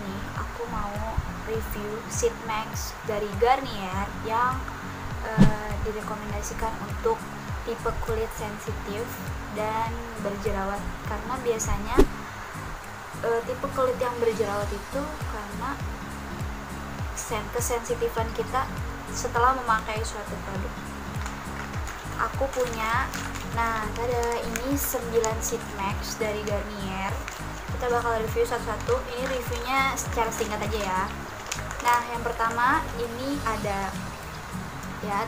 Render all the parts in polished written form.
ini aku mau review Sheet Max dari Garnier yang direkomendasikan untuk tipe kulit sensitif dan berjerawat, karena biasanya tipe kulit yang berjerawat itu karena kesensitifan kita setelah memakai suatu produk. Aku punya, nah ada ini 9 Sheet Max dari Garnier. Kita bakal review satu-satu. Ini reviewnya secara singkat aja ya. Nah, yang pertama ini ada, lihat,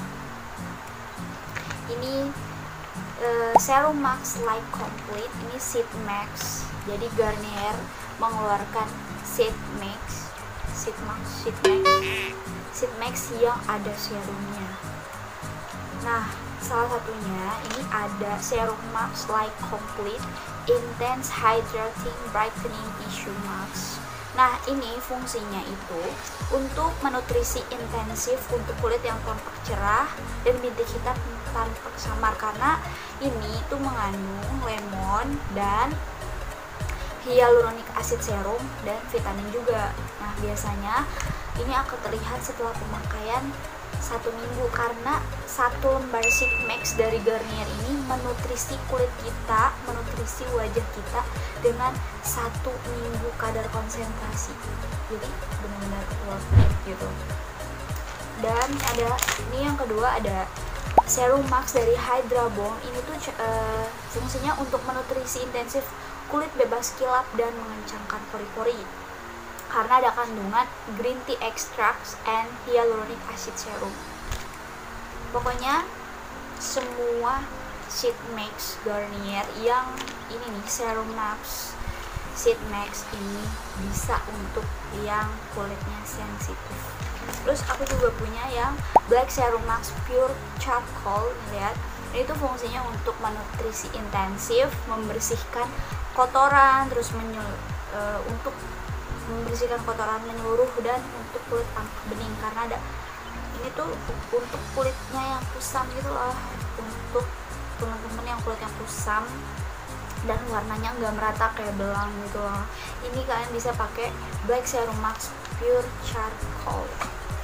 ini Serum Max Light Complete. Ini Sheet Max. Jadi Garnier mengeluarkan Sheet Max yang ada serumnya. Nah, salah satunya ini ada Serum Max Light Complete Intense Hydrating Brightening Tissue Mask. Nah, ini fungsinya itu untuk menutrisi intensif untuk kulit yang tampak cerah dan bintik hitam tampak samar, karena ini tuh mengandung lemon dan hyaluronic acid serum dan vitamin juga. Nah, biasanya ini akan terlihat setelah pemakaian 1 minggu, karena 1 lembar Sheet Max dari Garnier ini menutrisi kulit kita, menutrisi wajah kita dengan 1 minggu kadar konsentrasi. Jadi benar-benar worth it gitu. Dan ada ini yang kedua, ada Serum Max dari Hydra Bomb. Ini tuh fungsinya untuk menutrisi intensif kulit bebas kilap dan mengencangkan pori-pori, karena ada kandungan green tea extracts and hyaluronic acid serum. Pokoknya semua Sheet Max Garnier yang ini nih, Serum Max Sheet Max ini bisa untuk yang kulitnya sensitif. Terus aku juga punya yang Black Serum Max Pure Charcoal. Lihat, ini tuh fungsinya untuk menutrisi intensif, membersihkan kotoran, terus untuk membersihkan kotoran menyeluruh dan untuk kulit tampak bening, karena ada ini tuh untuk kulitnya yang kusam gitu loh, untuk teman-teman yang kulitnya kusam dan warnanya nggak merata kayak belang gitu loh. Ini kalian bisa pakai Black Serum Max Pure Charcoal.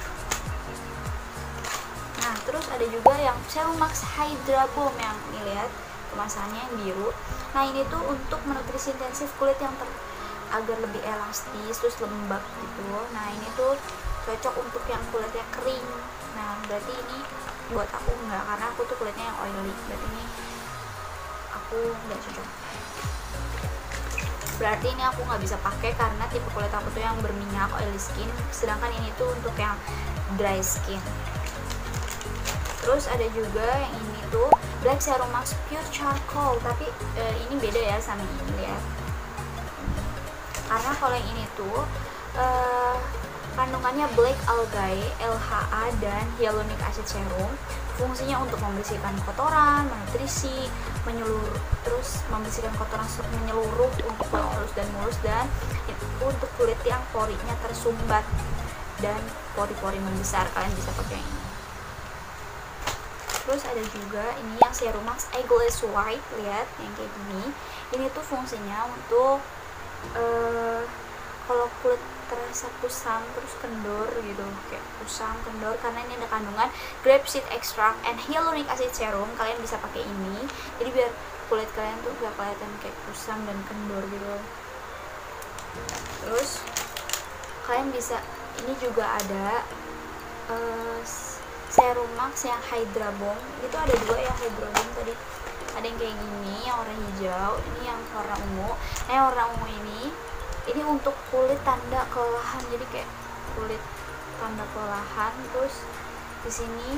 Nah, terus ada juga yang Serum Max Hydra Bomb, yang ini lihat kemasannya yang biru. Nah, ini tuh untuk menutrisi intensif kulit yang agar lebih elastis terus lembab gitu. Nah, ini tuh cocok untuk yang kulitnya kering. Nah, berarti ini buat aku enggak, karena aku tuh kulitnya yang oily. Berarti ini aku enggak cocok. Berarti ini aku nggak bisa pakai karena tipe kulit aku tuh yang berminyak, oily skin. Sedangkan ini tuh untuk yang dry skin. Terus ada juga yang ini tuh Black Serum Max Pure Charcoal, tapi ini beda ya sama ini, lihat. Karena kalau yang ini tuh kandungannya black algae, LHA dan hyaluronic acid serum. Fungsinya untuk membersihkan kotoran, menutrisi, terus membersihkan kotoran menyeluruh untuk kulit halus dan mulus, dan untuk kulit yang porinya tersumbat dan pori-pori membesar, kalian bisa pakai ini. Terus ada juga ini yang Serum Max Ageless White, lihat yang kayak gini. Ini tuh fungsinya untuk kalau kulit terasa kusam terus kendor gitu, kayak kusam kendor, karena ini ada kandungan grapeseed extract and hyaluronic acid serum. Kalian bisa pakai ini, jadi biar kulit kalian tuh gak kelihatan kayak kusam dan kendor gitu. Terus kalian bisa, ini juga ada Serum Max yang Hydra Bomb. Itu ada 2 ya Hydra Bomb tadi. Ada yang kayak gini, yang warna hijau, ini yang warna ungu. Nah, yang warna ungu ini untuk kulit tanda kelelahan, jadi kayak kulit tanda kelelahan. Terus di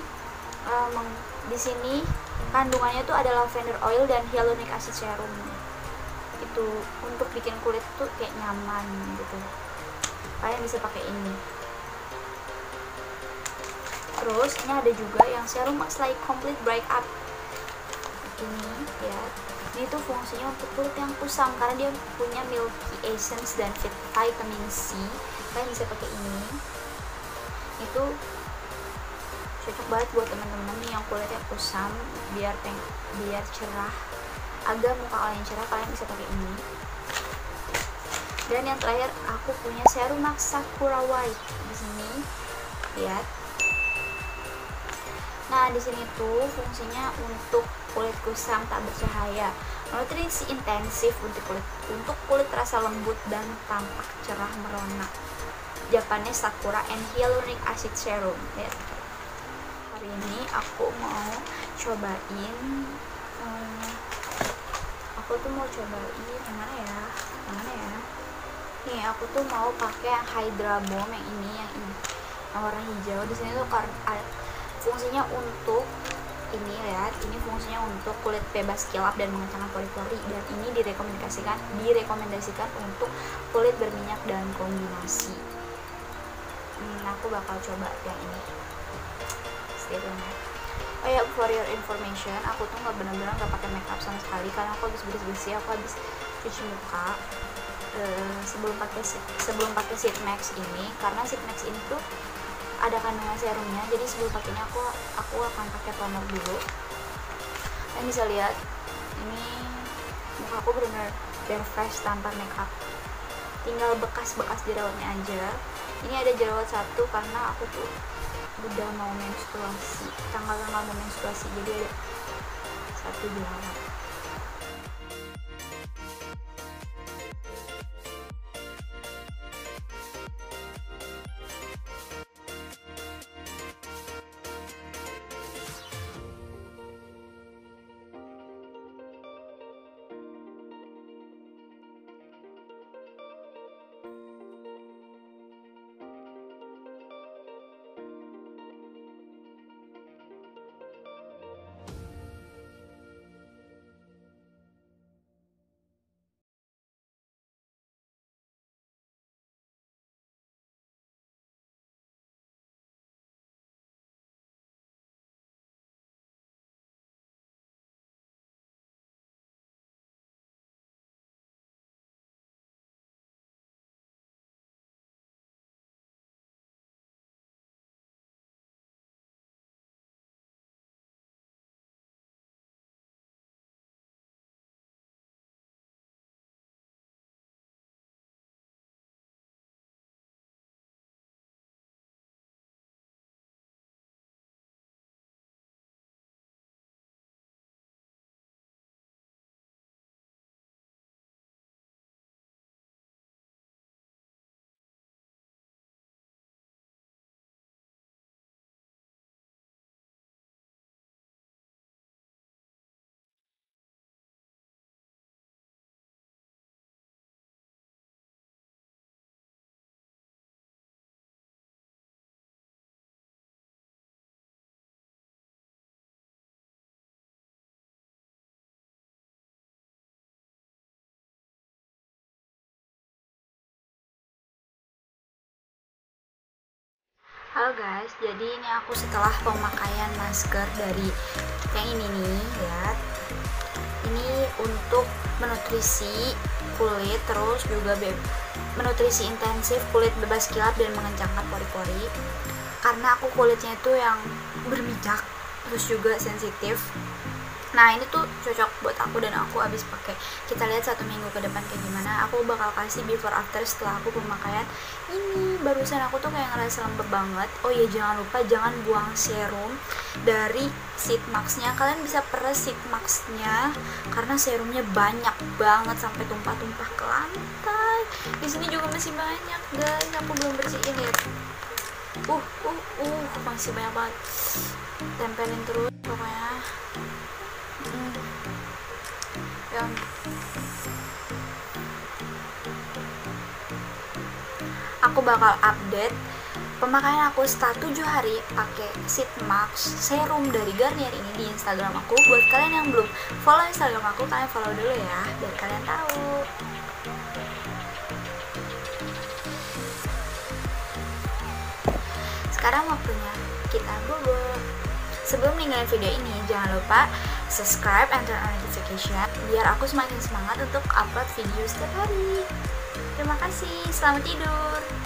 sini kandungannya tuh ada lavender oil dan hyaluronic acid serum. Itu untuk bikin kulit tuh kayak nyaman gitu. Kalian bisa pakai ini. Terus ini ada juga yang Serum Max Light Complete Bright Up. Ini ya, ini tuh fungsinya untuk kulit yang kusam karena dia punya milky essence dan vitamin C. Kalian bisa pakai ini. Itu cocok banget buat teman-teman yang kulitnya kusam, biar cerah, agar muka kalian cerah, kalian bisa pakai ini. Dan yang terakhir aku punya Serum Max Sakura White di sini, lihat. Nah, di sini tuh fungsinya untuk kulit kusam tak bercahaya, nutrisi intensif untuk kulit terasa lembut dan tampak cerah merona. Japanese Sakura and Hyaluronic Acid Serum. Ya. Hari ini aku mau cobain, yang mana ya? Nih, aku tuh mau pakai yang Hydra Bomb yang ini yang warna hijau. Di sini tuh fungsinya untuk ini, lihat, ini fungsinya untuk kulit bebas kilap dan mengencangkan pori-pori, dan ini direkomendasikan untuk kulit berminyak dan kombinasi. Aku bakal coba yang ini. Stay tune ya. Oh ya, for your information, aku tuh benar-benar nggak pakai makeup sama sekali karena aku habis bersih-bersih, aku habis cuci muka sebelum pakai Sheet Max ini, karena Sheet Max ini tuh ada kandungan serumnya, jadi sebelum pakainya aku akan pakai toner dulu. Kalian bisa lihat ini muka aku benar-benar fresh tanpa makeup, tinggal bekas-bekas jerawatnya aja. Ini ada jerawat satu karena aku tuh udah mau menstruasi, tanggal-tanggal mau menstruasi, jadi ada satu jerawat. Halo guys, jadi ini aku setelah pemakaian masker dari yang ini nih, lihat. Ini untuk menutrisi kulit, terus juga menutrisi intensif kulit bebas kilap dan mengencangkan pori-pori. Karena aku kulitnya itu yang berminyak, terus juga sensitif. Nah, ini tuh cocok buat aku dan aku habis pakai. Kita lihat 1 minggu ke depan kayak gimana. Aku bakal kasih before after setelah aku pemakaian ini. Barusan aku tuh kayak ngerasa lembab banget. Oh iya, jangan lupa jangan buang serum dari Sheet Max-nya. Kalian bisa peres Sheet Max-nya karena serumnya banyak banget sampai tumpah-tumpah ke lantai. Di sini juga masih banyak, guys. Aku belum bersihin, lihat. Masih banyak banget. Tempelin terus pokoknya. Aku bakal update pemakaian aku setelah 7 hari pakai Sheet Max serum dari Garnier ini di Instagram aku. Buat kalian yang belum follow Instagram aku, kalian follow dulu ya biar kalian tahu. Sekarang waktunya kita bobo. Sebelum ninggalin video ini, jangan lupa subscribe and turn on notification biar aku semakin semangat untuk upload video setiap hari. Terima kasih, selamat tidur.